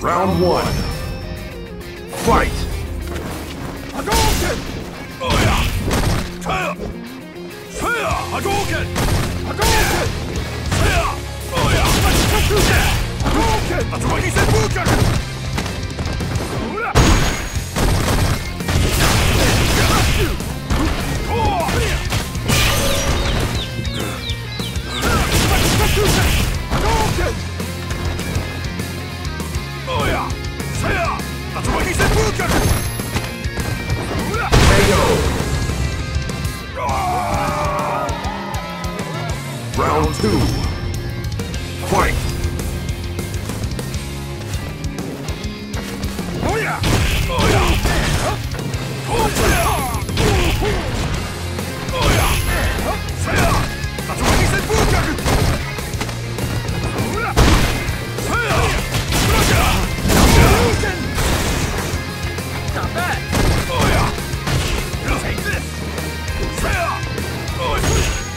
Round one. Fight! Hadouken! Oh yeah! Fire! Fire! Hadouken! Hadouken! Fire! Oh yeah! Hadouken! Atsumaki Senpukaku! Oh yeah! Fire! Atsumaki Senpukaku! Round two. Fight! Oh yeah! Oh yeah! Oh yeah! Oh yeah! Fire! Atsumaki Senpukaku! Fire! Stop that! Oh yeah! Take this! Fire! Oh yeah!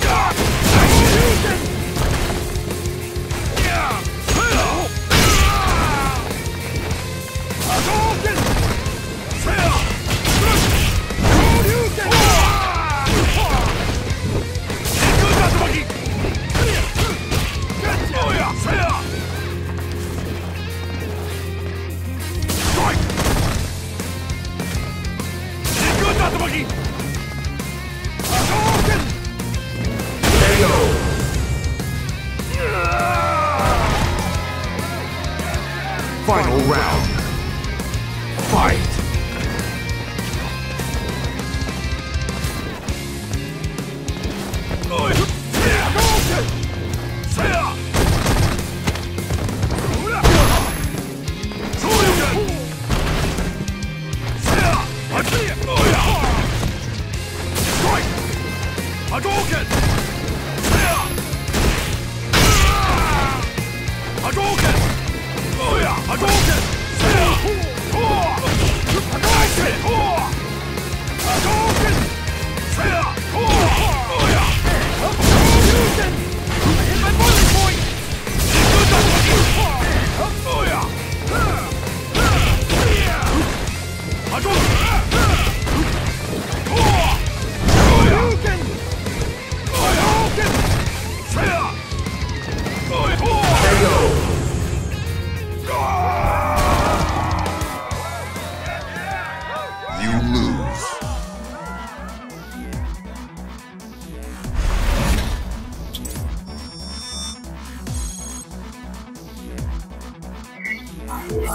Final round. Fight! Hadouken! Hadouken! Oh yeah! Hadouken! Hadouken! Oh yeah! Hadouken! I hit my boiling point! Oh yeah! Hadouken! Hadouken! You lose.